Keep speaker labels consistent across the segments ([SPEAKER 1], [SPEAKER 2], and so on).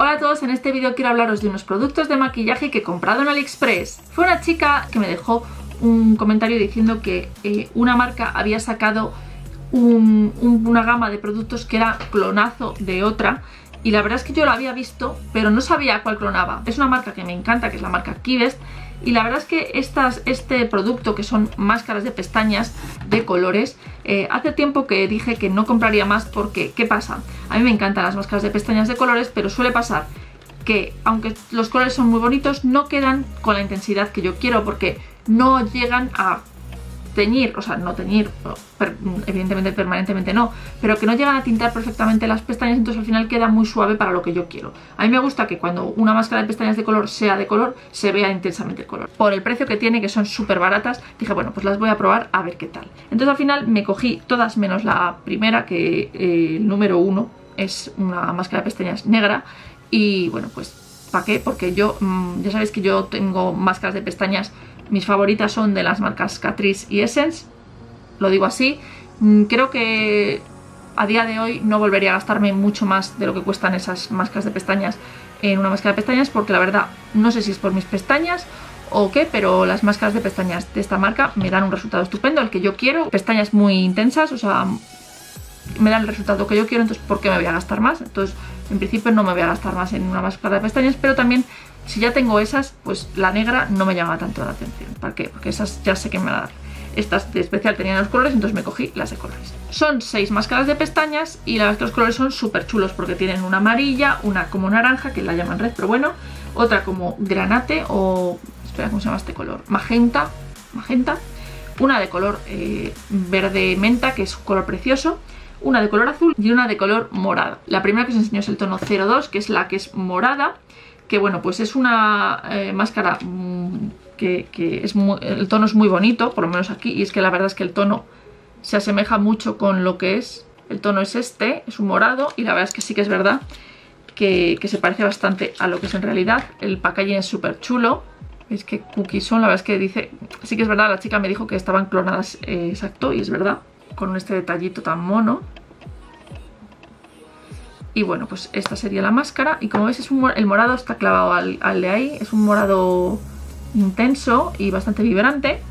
[SPEAKER 1] Hola a todos, en este vídeo quiero hablaros de unos productos de maquillaje que he comprado en AliExpress. Fue una chica que me dejó un comentario diciendo que una marca había sacado una gama de productos que era clonazo de otra, y la verdad es que yo lo había visto pero no sabía cuál clonaba. Es una marca que me encanta, que es la marca Kivest, y la verdad es que este producto, que son máscaras de pestañas de colores, hace tiempo que dije que no compraría más porque, ¿qué pasa? A mí me encantan las máscaras de pestañas de colores, pero suele pasar que aunque los colores son muy bonitos, no quedan con la intensidad que yo quiero, porque no llegan a teñir, o sea, no teñir, evidentemente permanentemente no, pero que no llegan a tintar perfectamente las pestañas, entonces al final queda muy suave para lo que yo quiero. A mí me gusta que cuando una máscara de pestañas de color sea de color, se vea intensamente el color. Por el precio que tiene, que son súper baratas, dije, bueno, pues las voy a probar a ver qué tal. Entonces al final me cogí todas menos la primera, que el número 1 es una máscara de pestañas negra, y bueno, pues ¿para qué? Porque yo, ya sabéis que yo tengo máscaras de pestañas. Mis favoritas son de las marcas Catrice y Essence, lo digo así. Creo que a día de hoy no volvería a gastarme mucho más de lo que cuestan esas máscaras de pestañas en una máscara de pestañas, porque la verdad no sé si es por mis pestañas o qué, pero las máscaras de pestañas de esta marca me dan un resultado estupendo, el que yo quiero. Pestañas muy intensas, o sea, me dan el resultado que yo quiero, entonces ¿por qué me voy a gastar más? Entonces en principio no me voy a gastar más en una máscara de pestañas, pero también, si ya tengo esas, pues la negra no me llama tanto la atención. ¿Para qué? Porque esas ya sé que me van a dar. Estas de especial tenían los colores, entonces me cogí las de colores. Son 6 máscaras de pestañas y la verdad es que los colores son súper chulos, porque tienen una amarilla, una como naranja, que la llaman red, pero bueno, otra como granate o... espera, ¿cómo se llama este color? Magenta, una de color verde menta, que es un color precioso, una de color azul y una de color morado. La primera que os enseño es el tono 02, que es la que es morada, que bueno, pues es una máscara que es el tono es muy bonito, por lo menos aquí, y es que la verdad es que el tono se asemeja mucho con lo que es. El tono es este, es un morado, y la verdad es que sí que es verdad que se parece bastante a lo que es en realidad. El packaging es súper chulo. Es que cookies son, la verdad es que dice, sí que es verdad, la chica me dijo que estaban clonadas, exacto, y es verdad, con este detallito tan mono. Y bueno, pues esta sería la máscara, y como veis el morado está clavado al de ahí, es un morado intenso y bastante vibrante.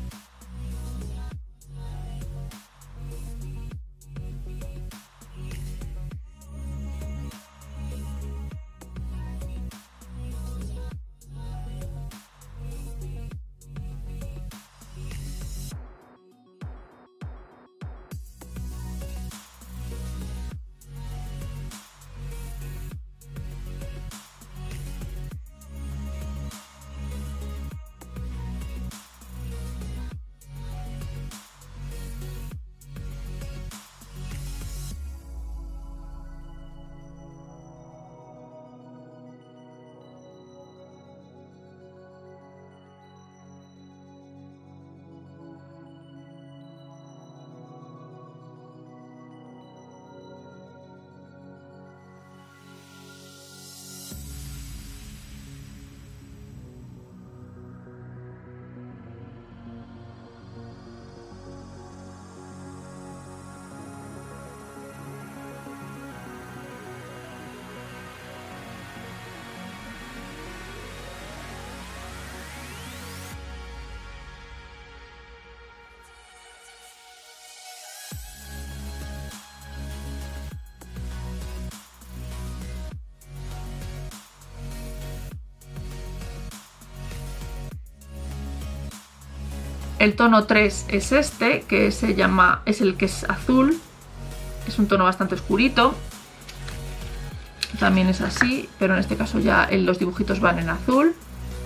[SPEAKER 1] El tono 3 es este, que se llama, es el que es azul, es un tono bastante oscurito. También es así, pero en este caso ya los dibujitos van en azul.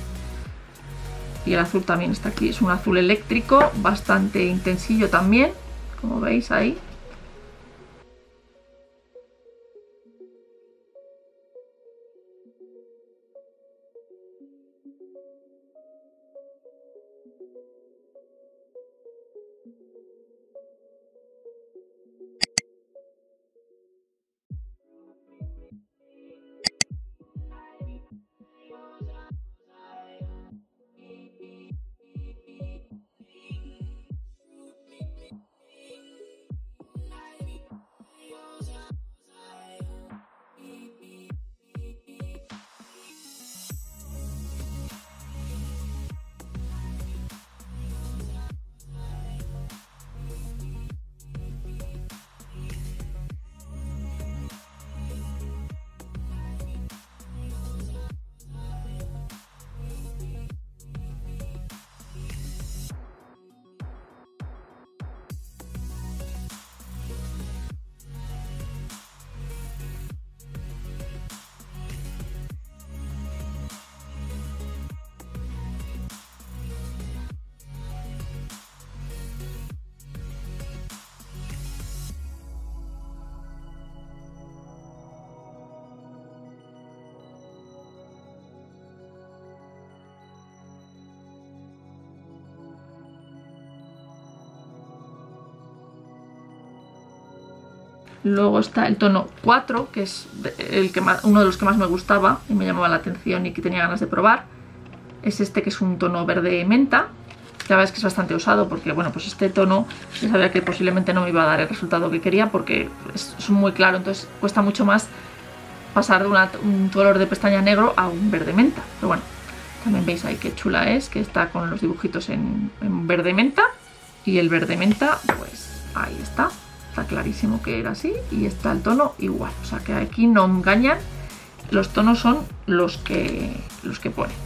[SPEAKER 1] Y el azul también está aquí, es un azul eléctrico, bastante intensillo también, como veis ahí. Luego está el tono 4, que es uno de los que más me gustaba y me llamaba la atención y que tenía ganas de probar. Es este, que es un tono verde menta. La verdad es que es bastante usado porque, bueno, pues este tono ya sabía que posiblemente no me iba a dar el resultado que quería porque es muy claro, entonces cuesta mucho más pasar de un color de pestaña negro a un verde menta. Pero bueno, también veis ahí qué chula es, que está con los dibujitos en verde menta. Y el verde menta, pues ahí está. Está clarísimo que era así y está el tono igual. O sea que aquí no engañan, los tonos son los que ponen.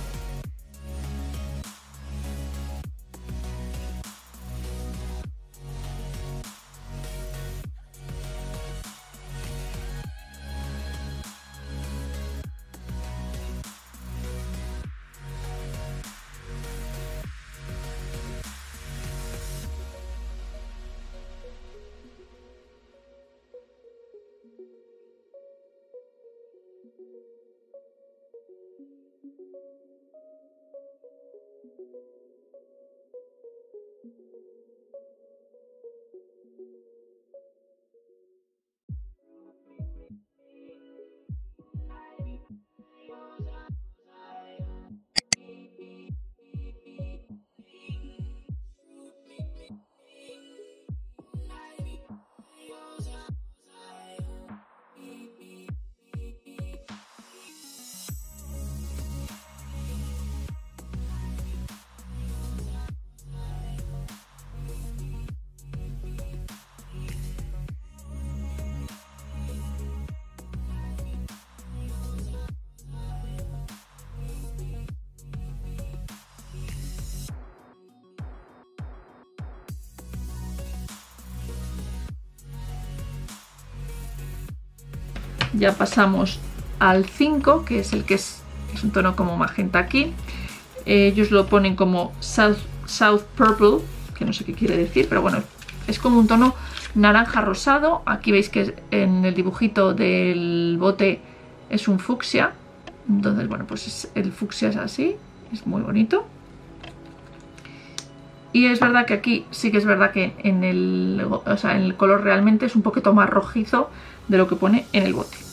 [SPEAKER 1] Ya pasamos al 5, que es el que es un tono como magenta aquí. Ellos lo ponen como South Purple, que no sé qué quiere decir, pero bueno, es como un tono naranja rosado. Aquí veis que en el dibujito del bote es un fucsia. Entonces, bueno, pues el fucsia es así, es muy bonito. Y es verdad que aquí sí que es verdad que en el color realmente es un poquito más rojizo de lo que pone en el bote.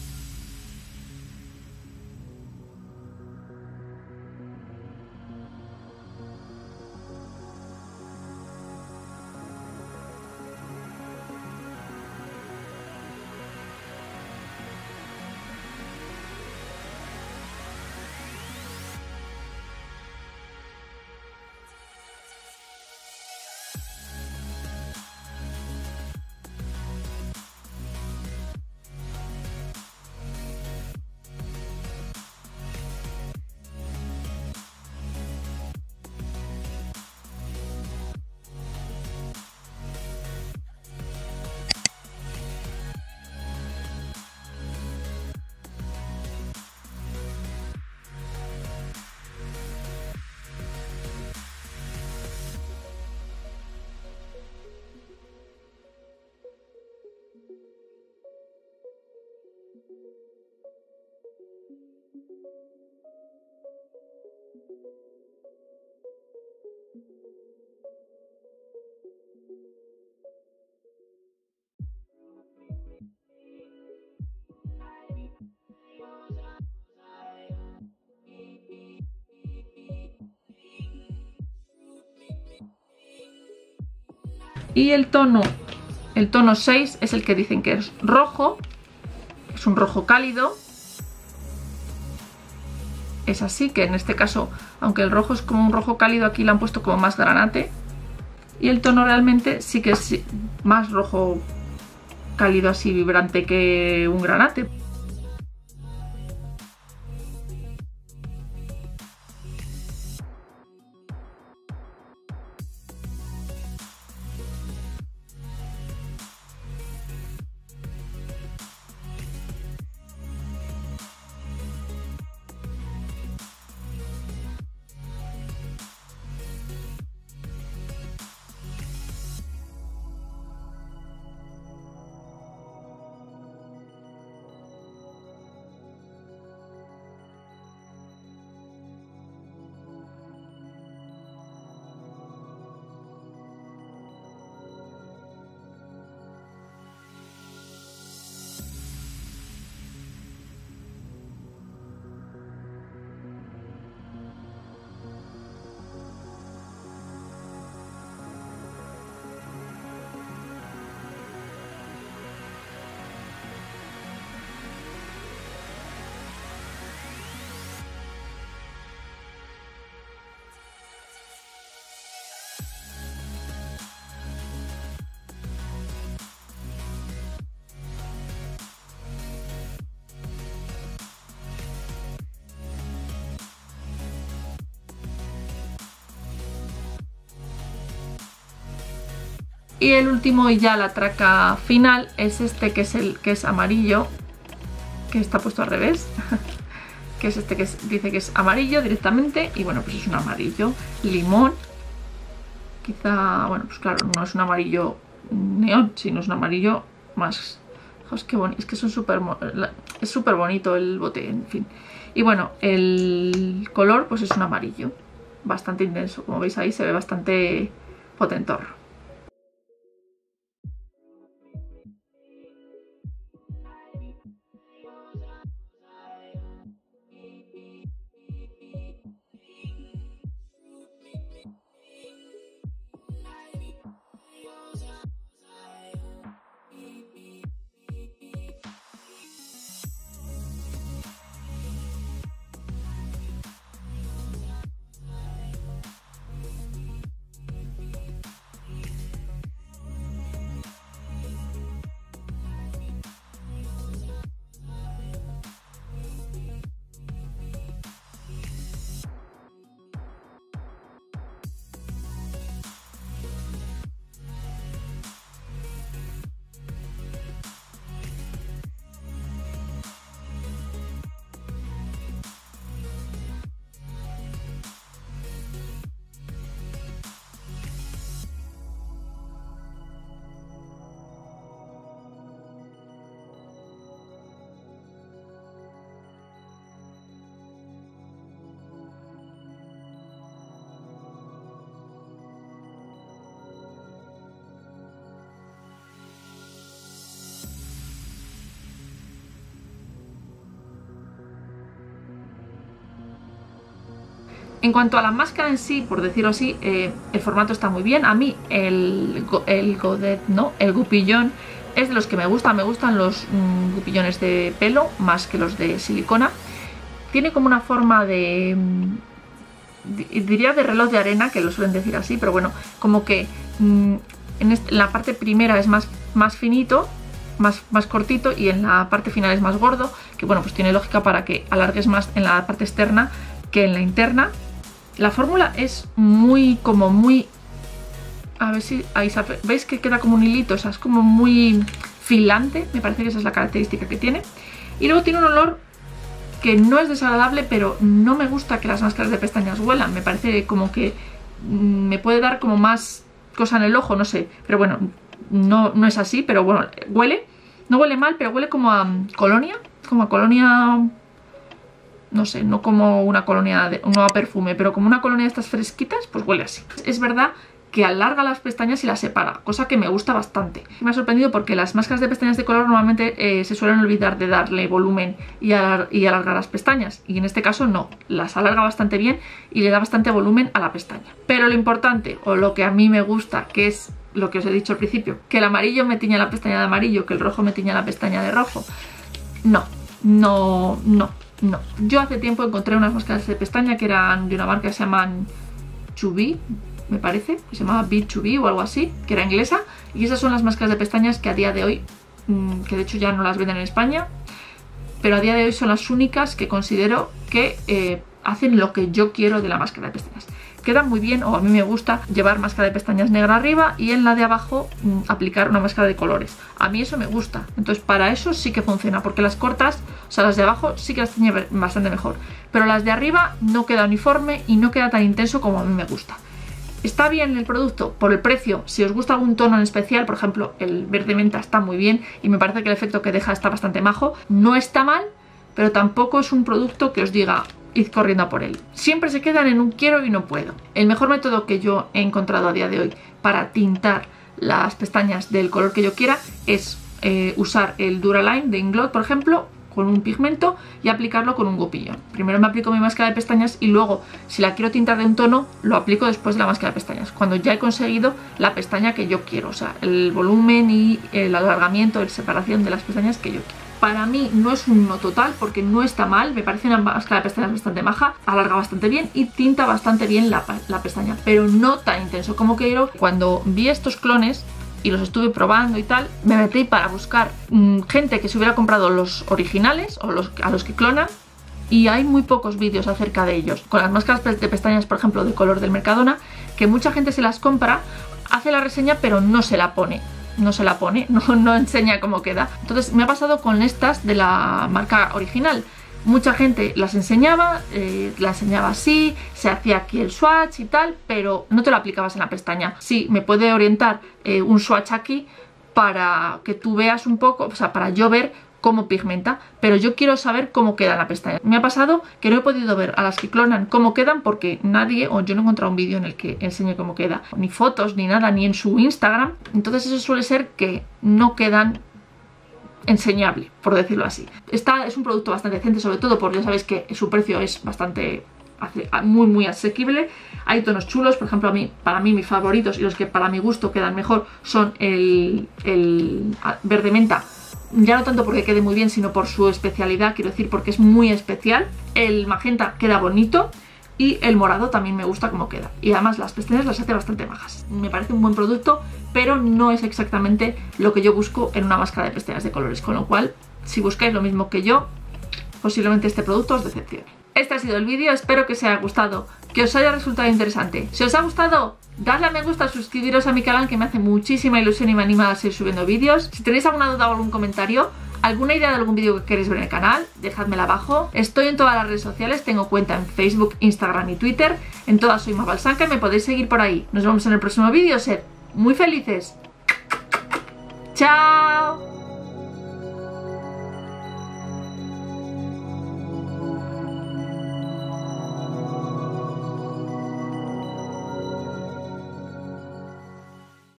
[SPEAKER 1] Y el tono 6 es el que dicen que es rojo, es un rojo cálido. Es así, que en este caso, aunque el rojo es como un rojo cálido, aquí lo han puesto como más granate. Y el tono realmente sí que es más rojo cálido, así vibrante, que un granate. Y el último y ya la traca final es este que es amarillo, que está puesto al revés. Que es este que dice que es amarillo directamente. Y bueno, pues es un amarillo limón. Quizá, bueno, pues claro, no es un amarillo neón, sino es un amarillo más... Es que bonito, es que son es súper bonito el bote, en fin. Y bueno, el color pues es un amarillo bastante intenso. Como veis ahí se ve bastante potentor. En cuanto a la máscara en sí, por decirlo así, el formato está muy bien. A mí el godet, no, el gupillón es de los que me gusta. Me gustan los gupillones de pelo más que los de silicona. Tiene como una forma diría de reloj de arena, que lo suelen decir así, pero bueno, como que en la parte primera es más finito, más cortito, y en la parte final es más gordo, que bueno, pues tiene lógica para que alargues más en la parte externa que en la interna. La fórmula es como muy... A ver si... Ahí ¿veis que queda como un hilito? O sea, es como muy filante. Me parece que esa es la característica que tiene. Y luego tiene un olor que no es desagradable, pero no me gusta que las máscaras de pestañas huelan. Me parece como que me puede dar como más cosa en el ojo, no sé. Pero bueno, no es así, pero bueno, huele. No huele mal, pero huele como a colonia. Como a colonia... No sé, no como una colonia, un nuevo perfume, pero como una colonia de estas fresquitas, pues huele así. Es verdad que alarga las pestañas y las separa, cosa que me gusta bastante. Me ha sorprendido porque las máscaras de pestañas de color normalmente se suelen olvidar de darle volumen y alargar las pestañas, y en este caso no, las alarga bastante bien y le da bastante volumen a la pestaña. Pero lo importante, o lo que a mí me gusta, que es lo que os he dicho al principio, que el amarillo me tiña la pestaña de amarillo, que el rojo me tiña la pestaña de rojo, no. Yo hace tiempo encontré unas máscaras de pestaña que eran de una marca que se llaman Chubby, me parece, que se llamaba B2B o algo así, que era inglesa, y esas son las máscaras de pestañas que a día de hoy, que de hecho ya no las venden en España, pero a día de hoy son las únicas que considero que hacen lo que yo quiero de la máscara de pestañas. Quedan muy bien, o a mí me gusta llevar máscara de pestañas negra arriba y en la de abajo aplicar una máscara de colores. A mí eso me gusta, entonces para eso sí que funciona, porque las cortas, o sea, las de abajo sí que las tiñe bastante mejor, pero las de arriba no queda uniforme y no queda tan intenso como a mí me gusta. Está bien el producto por el precio. Si os gusta algún tono en especial, por ejemplo el verde menta está muy bien y me parece que el efecto que deja está bastante majo. No está mal, pero tampoco es un producto que os diga id corriendo a por él. Siempre se quedan en un quiero y no puedo. El mejor método que yo he encontrado a día de hoy para tintar las pestañas del color que yo quiera es usar el Duraline de Inglot, por ejemplo, con un pigmento y aplicarlo con un gupillón. Primero me aplico mi máscara de pestañas y luego, si la quiero tintar de un tono, lo aplico después de la máscara de pestañas, cuando ya he conseguido la pestaña que yo quiero, o sea, el volumen y el alargamiento, la separación de las pestañas que yo quiero. Para mí no es un no total porque no está mal, me parece una máscara de pestañas bastante maja, alarga bastante bien y tinta bastante bien la pestaña, pero no tan intenso como quiero. Cuando vi estos clones y los estuve probando y tal, me metí para buscar gente que se hubiera comprado los originales o a los que clonan, y hay muy pocos vídeos acerca de ellos. Con las máscaras de pestañas, por ejemplo, de color del Mercadona, que mucha gente se las compra hace la reseña pero no se la pone. No enseña cómo queda. Entonces me ha pasado con estas de la marca original. Mucha gente las enseñaba, así, se hacía aquí el swatch y tal, pero no te lo aplicabas en la pestaña. Sí, me puede orientar un swatch aquí para que tú veas un poco, o sea, para yo ver cómo pigmenta, pero yo quiero saber cómo queda en la pestaña. Me ha pasado que no he podido ver a las que clonan cómo quedan porque nadie, o yo no he encontrado un vídeo en el que enseñe cómo queda, ni fotos, ni nada, ni en su Instagram. Entonces eso suele ser que no quedan enseñable, por decirlo así. Es un producto bastante decente, sobre todo porque ya sabéis que su precio es bastante muy asequible. Hay tonos chulos, por ejemplo, para mí mis favoritos y los que para mi gusto quedan mejor son el verde menta. Ya no tanto porque quede muy bien, sino por su especialidad, quiero decir, porque es muy especial. El magenta queda bonito y el morado también me gusta cómo queda. Y además las pestañas las hace bastante majas. Me parece un buen producto, pero no es exactamente lo que yo busco en una máscara de pestañas de colores. Con lo cual, si buscáis lo mismo que yo, posiblemente este producto os decepcione. Este ha sido el vídeo, espero que os haya gustado, que os haya resultado interesante. Si os ha gustado, dadle a me gusta, suscribiros a mi canal, que me hace muchísima ilusión y me anima a seguir subiendo vídeos. Si tenéis alguna duda o algún comentario, alguna idea de algún vídeo que queréis ver en el canal, dejádmela abajo. Estoy en todas las redes sociales, tengo cuenta en Facebook, Instagram y Twitter. En todas soy Mabalsanca y me podéis seguir por ahí. Nos vemos en el próximo vídeo, sed muy felices. ¡Chao!